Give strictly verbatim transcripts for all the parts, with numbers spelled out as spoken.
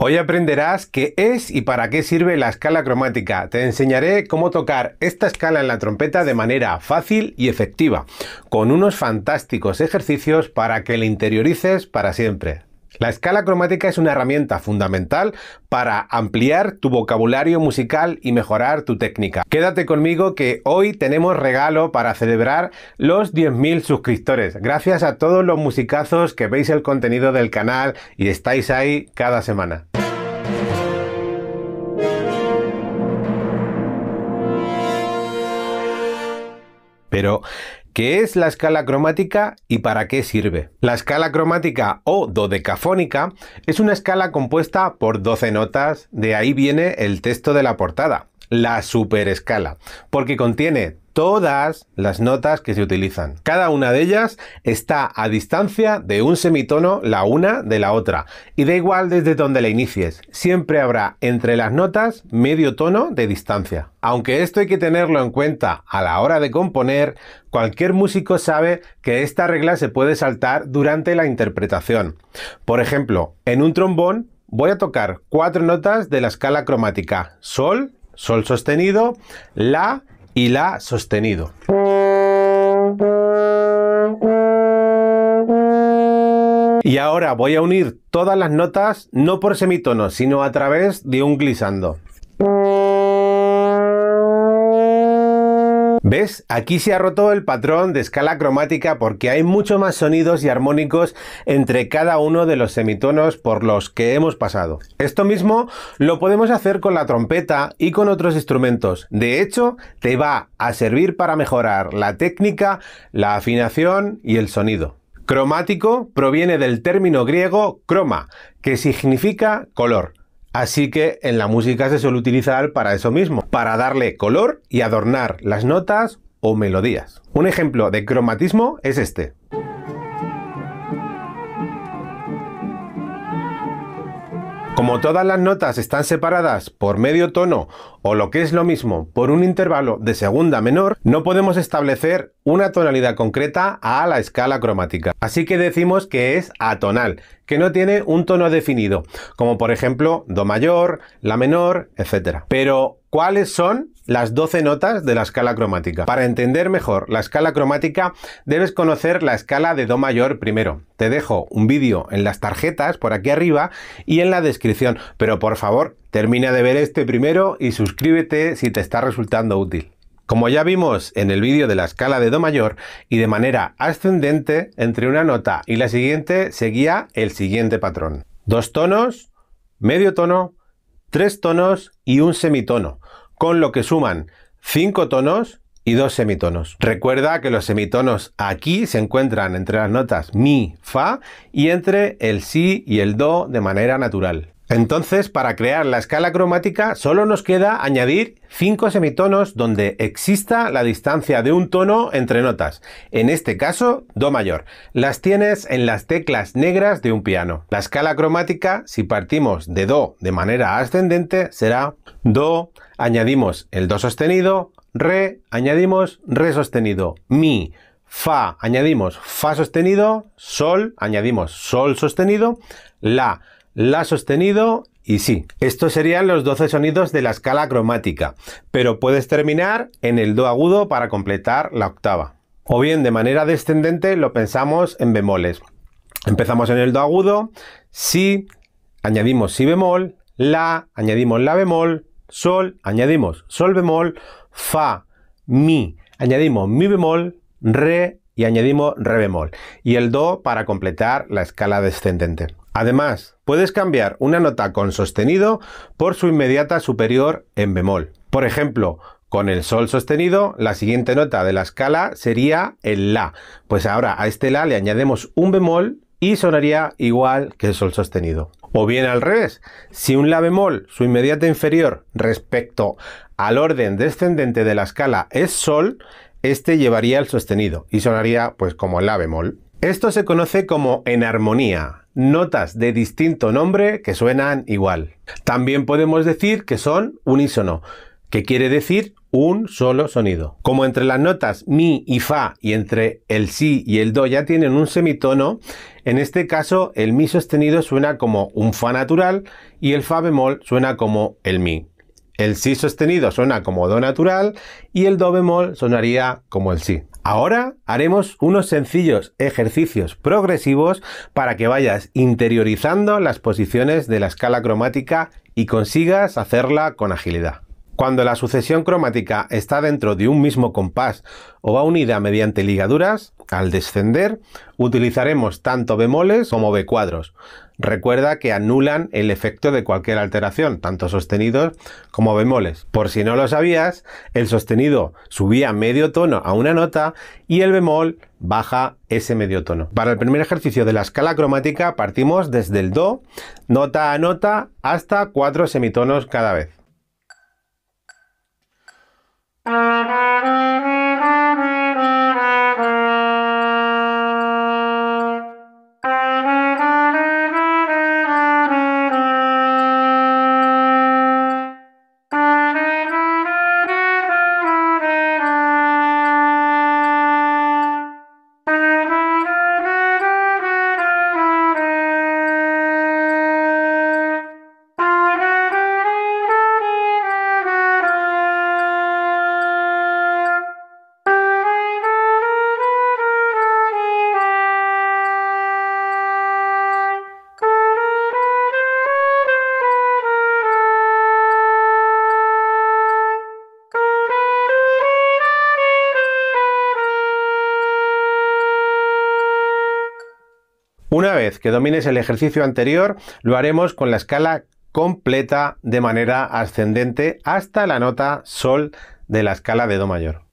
Hoy aprenderás qué es y para qué sirve la escala cromática. Te enseñaré cómo tocar esta escala en la trompeta de manera fácil y efectiva, con unos fantásticos ejercicios para que la interiorices para siempre. La escala cromática es una herramienta fundamental para ampliar tu vocabulario musical y mejorar tu técnica. Quédate conmigo que hoy tenemos regalo para celebrar los diez mil suscriptores. Gracias a todos los musicazos que veis el contenido del canal y estáis ahí cada semana. Pero, ¿qué es la escala cromática y para qué sirve? La escala cromática o dodecafónica es una escala compuesta por doce notas, de ahí viene el texto de la portada, la superescala, porque contiene todas las notas que se utilizan. Cada una de ellas está a distancia de un semitono la una de la otra, y da igual desde donde la inicies, siempre habrá entre las notas medio tono de distancia. Aunque esto hay que tenerlo en cuenta a la hora de componer, cualquier músico sabe que esta regla se puede saltar durante la interpretación. Por ejemplo, en un trombón voy a tocar cuatro notas de la escala cromática: sol, sol sostenido, la y la sostenido. Y ahora voy a unir todas las notas no por semitonos, sino a través de un glissando. ¿Ves? Aquí se ha roto el patrón de escala cromática porque hay mucho más sonidos y armónicos entre cada uno de los semitonos por los que hemos pasado. Esto mismo lo podemos hacer con la trompeta y con otros instrumentos. De hecho, te va a servir para mejorar la técnica, la afinación y el sonido. Cromático proviene del término griego croma, que significa color. Así que en la música se suele utilizar para eso mismo, para darle color y adornar las notas o melodías. Un ejemplo de cromatismo es este. Como todas las notas están separadas por medio tono o lo que es lo mismo por un intervalo de segunda menor, no podemos establecer una tonalidad concreta a la escala cromática. Así que decimos que es atonal, que no tiene un tono definido, como por ejemplo do mayor, la menor, etcétera. Pero, ¿cuáles son las doce notas de la escala cromática? Para entender mejor la escala cromática debes conocer la escala de do mayor primero. Te dejo un vídeo en las tarjetas por aquí arriba y en la descripción, pero por favor termina de ver este primero y suscríbete si te está resultando útil. Como ya vimos en el vídeo de la escala de do mayor, y de manera ascendente entre una nota y la siguiente seguía el siguiente patrón: dos tonos, medio tono, tres tonos y un semitono, con lo que suman cinco tonos y dos semitonos. Recuerda que los semitonos aquí se encuentran entre las notas mi, fa y entre el si y el do de manera natural. Entonces, para crear la escala cromática solo nos queda añadir cinco semitonos donde exista la distancia de un tono entre notas. En este caso, do mayor. Las tienes en las teclas negras de un piano. La escala cromática, si partimos de do de manera ascendente, será do, añadimos el do sostenido, re, añadimos re sostenido, mi, fa, añadimos fa sostenido, sol, añadimos sol sostenido, la, la sostenido y si. Estos serían los doce sonidos de la escala cromática, pero puedes terminar en el do agudo para completar la octava. O bien de manera descendente lo pensamos en bemoles. Empezamos en el do agudo, si, añadimos si bemol, la, añadimos la bemol, sol, añadimos sol bemol, fa, mi, añadimos mi bemol, re y añadimos re bemol. Y el do para completar la escala descendente. Además, puedes cambiar una nota con sostenido por su inmediata superior en bemol. Por ejemplo, con el sol sostenido, la siguiente nota de la escala sería el la. Pues ahora a este la le añadimos un bemol y sonaría igual que el sol sostenido. O bien al revés, si un la bemol, su inmediata inferior respecto al orden descendente de la escala es sol, este llevaría el sostenido y sonaría pues como el la bemol. Esto se conoce como enarmonía, notas de distinto nombre que suenan igual. También podemos decir que son unísono, que quiere decir un solo sonido. Como entre las notas mi y fa y entre el si y el do ya tienen un semitono, en este caso el mi sostenido suena como un fa natural y el fa bemol suena como el mi. El si sostenido suena como do natural y el do bemol sonaría como el si. Ahora haremos unos sencillos ejercicios progresivos para que vayas interiorizando las posiciones de la escala cromática y consigas hacerla con agilidad. Cuando la sucesión cromática está dentro de un mismo compás o va unida mediante ligaduras, al descender utilizaremos tanto bemoles como be cuadros. Recuerda que anulan el efecto de cualquier alteración, tanto sostenidos como bemoles. Por si no lo sabías, el sostenido subía medio tono a una nota y el bemol baja ese medio tono. Para el primer ejercicio de la escala cromática partimos desde el do, nota a nota, hasta cuatro semitonos cada vez. Una vez que domines el ejercicio anterior, lo haremos con la escala completa de manera ascendente hasta la nota sol de la escala de do mayor.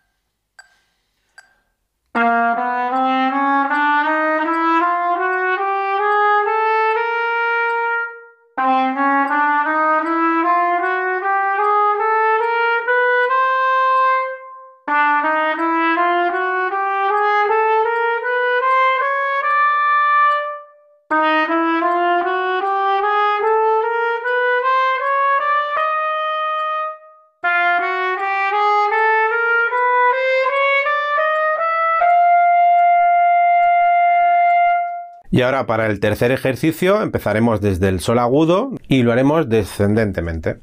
Y ahora para el tercer ejercicio empezaremos desde el sol agudo y lo haremos descendentemente.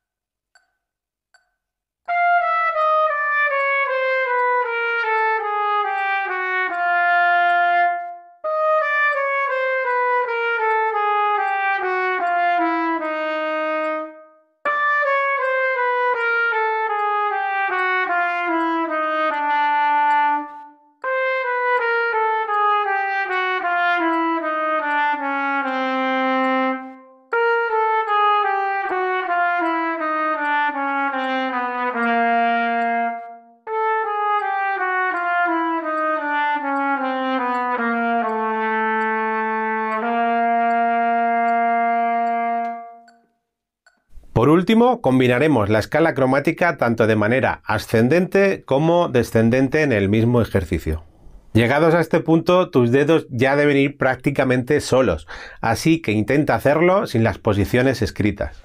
Por último, combinaremos la escala cromática tanto de manera ascendente como descendente en el mismo ejercicio. Llegados a este punto, tus dedos ya deben ir prácticamente solos, así que intenta hacerlo sin las posiciones escritas.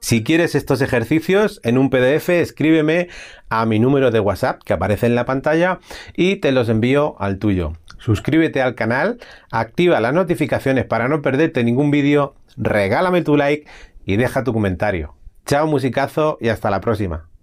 Si quieres estos ejercicios en un P D F, escríbeme a mi número de WhatsApp que aparece en la pantalla y te los envío al tuyo. Suscríbete al canal, activa las notificaciones para no perderte ningún vídeo, regálame tu like y deja tu comentario. Chao musicazo y hasta la próxima.